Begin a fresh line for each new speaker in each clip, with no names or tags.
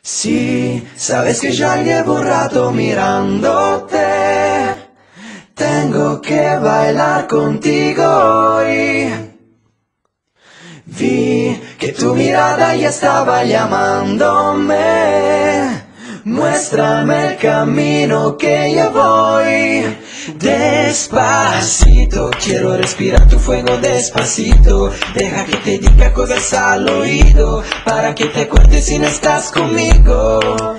Sí, sabes que ya llevo un rato mirándote. Tengo que bailar contigo hoy. Vi que tu mirada ya estaba llamándome. Muéstrame el camino que yo voy. Despacito, quiero respirar tu fuego despacito. Deja que te diga cosas al oído, para que te acuerdes si no estás conmigo.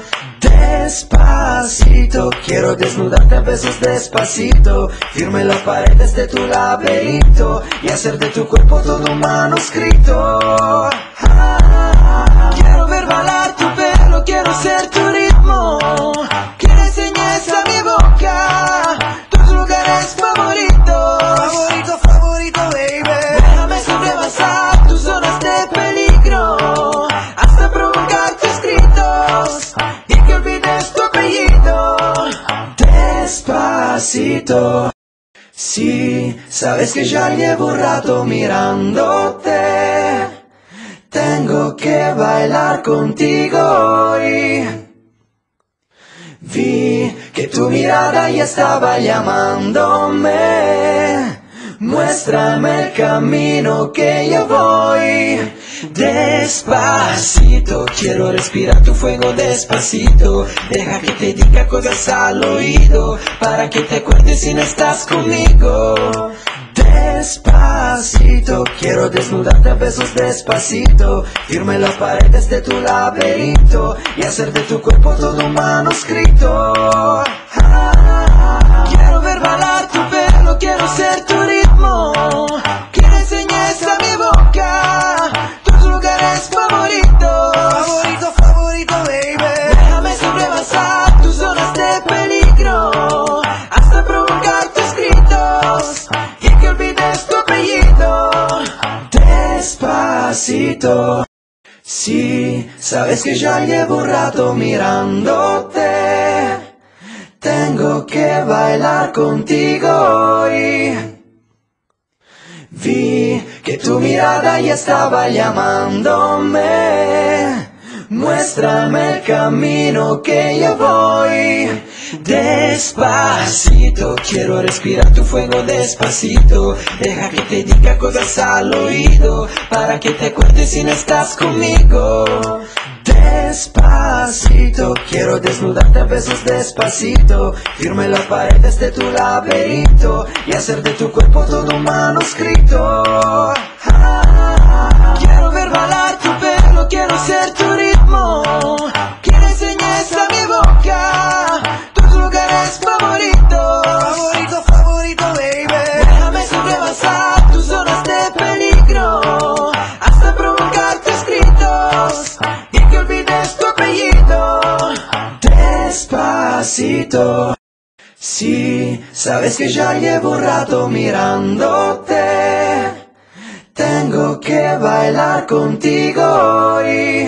Despacito, quiero desnudarte a besos despacito. Firme las paredes de tu laberinto y hacer de tu cuerpo todo un manuscrito. Quiero ver bailar tu pelo, quiero ser tu ritmo. Que le enseñes a mi boca tus lugares favoritos.
Favorito, favorito, baby.
Déjame sobrepasar tus zonas de peligro, hasta provocar tus gritos y que olvides tu apellido. Despacito. Sí, sabes que ya llevo un rato mirándote. Tengo que bailar contigo hoy. Vi que tu mirada ya estaba llamándome. Muéstrame el camino que yo voy. Despacito, quiero respirar tu fuego despacito. Deja que te diga cosas al oído, para que te acuerdes si no estás conmigo. Despacito, quiero desnudarte a besos despacito. Firme las paredes de tu laberinto y hacer de tu cuerpo todo un manuscrito. Quiero ver bailar tu pelo, quiero ser tu ritmo. Que le enseñes a mi boca tus lugares favoritos.
Favorito, favorito, baby.
Déjame sobrepasar tus zonas de peligro, hasta provocar tus gritos y que olvides tu apellido. Despacito. Sí, sabes que ya llevo un rato mirándote. Tengo que bailar contigo hoy. Vi que tu mirada ya estaba llamándome. Muéstrame el camino que yo voy. Despacito, quiero respirar tu fuego despacito. Deja que te diga cosas al oído, para que te acuerdes si no estás conmigo. Despacito, quiero desnudarte a besos despacito. Firme las paredes de tu laberinto y hacer de tu cuerpo todo un manuscrito. Quiero ver bailar tu pelo, quiero ser tu ritmo. Que le enseñes a mi boca tus lugares favoritos.
Favorito, favorito, baby.
Déjame sobrepasar tus zonas de peligro, hasta provocar tus gritos y que olvides tu apellido. Despacito. Sí, sabes que ya llevo un rato mirándote. Tengo que bailar contigo hoy.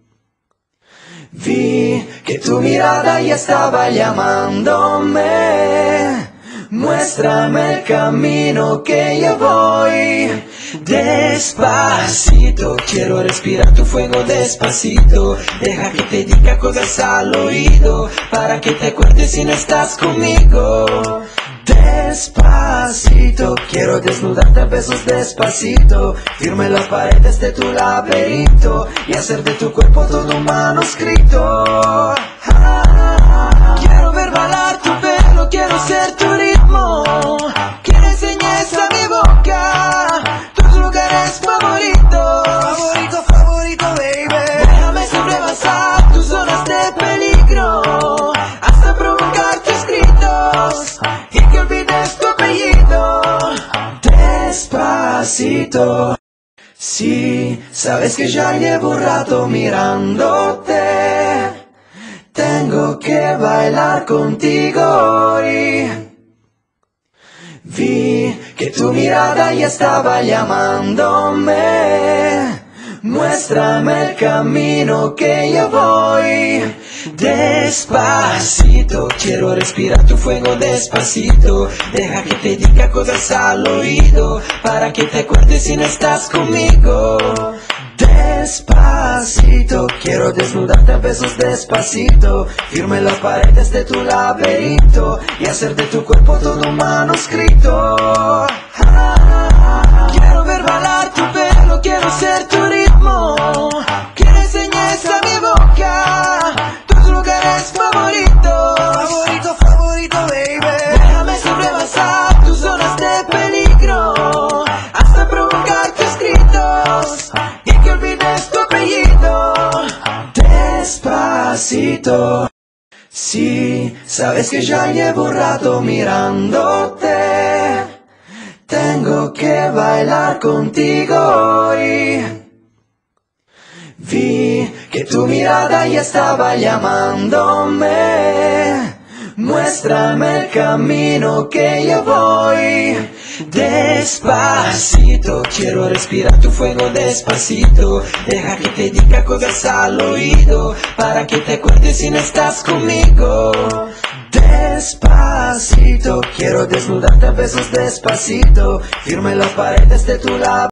Vi que tu mirada ya estaba llamándome. Muéstrame el camino que yo voy. Despacito, quiero respirar tu fuego despacito. Deja que te diga cosas al oído, para que te acuerdes si no estás conmigo. Despacito, quiero desnudarte a besos despacito. Firme las paredes de tu laberinto y hacer de tu cuerpo todo un manuscrito. Quiero ver bailar tu pelo, quiero ser tu ritmo. Que le enseñes a mi boca tus lugares favoritos.
Favorito, favorito, baby.
Déjame sobrepasar tus zonas de peligro, hasta provocar tus gritos y que olvides tu apellido. Despacito. Sí, sabes que ya llevo un rato mirándote. Tengo que bailar contigo hoy. Vi que tu mirada ya estaba llamándome. Muéstrame el camino que yo voy. Despacito, quiero respirar tu fuego despacito. Deja que te diga cosas al oído, para que te acuerdes si no estás conmigo. Despacito, quiero desnudarte a besos despacito, firme las paredes de tu laberinto y hacer de tu cuerpo todo un manuscrito.
Quiero ver bailar tu pelo, quiero ser tu ritmo. Que le enseñes a mi boca tus lugares favoritos. Favorito, favorito, baby. Déjame sobrepasar tus zonas de peligro hasta provocar tus gritos y que olvides tu apellido.
Despacito, si sabes que ya llevo un rato mirándote, tengo que bailar contigo hoy. Vi que tu mirada ya estaba llamándome. Muéstrame el camino que yo voy. Despacito, quiero respirar tu fuego despacito. Deja que te diga cosas al oído para que te acuerdes si no estás conmigo. Despacito, quiero desnudarte a besos despacito, firme las paredes de tu labio.